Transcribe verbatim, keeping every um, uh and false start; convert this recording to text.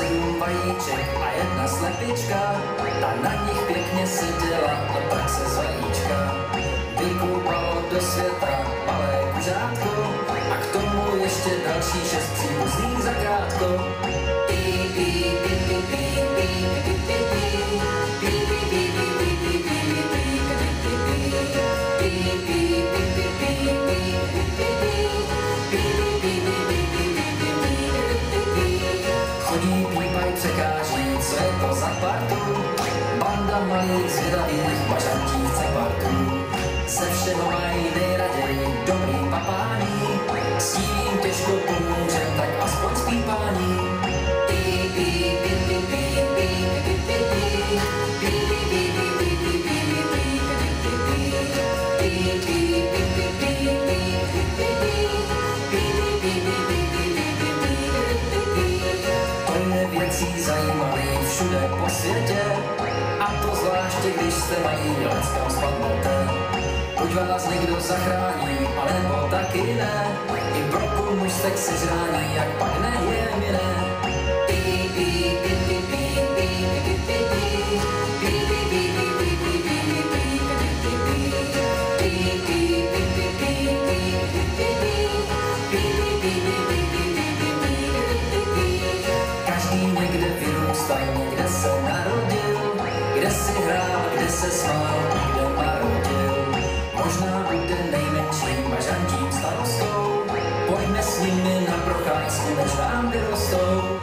sedm vajíček a jedna slepička, ta na nich pěkně seděla a tak se z vajíčka vykoupalo do světa malé kuřátko a k tomu ještě další šest příbuzných zakrátko. Chodí, pípaj, překáží, co je to za partu? Banda malých zvědavých bažantích cepartů. Ze všeho mají nejraději dobrý papání, s tím těžko pomůžem, tak aspoň zpívání. Věcí zajímavý všude po světě, a to zvláště, když se mají leckom spadnete. Buď vás někdo zachrání, anebo taky ne, i pro komustek sežrání, jak pak ne je mi ne. Někde vyrůstal, někde se narodil, kde si hrál, kde se smál, kde marodil. Možná bude nejmenším bažantím starostou, pojďme s nimi na procházku, než vám vyrostou.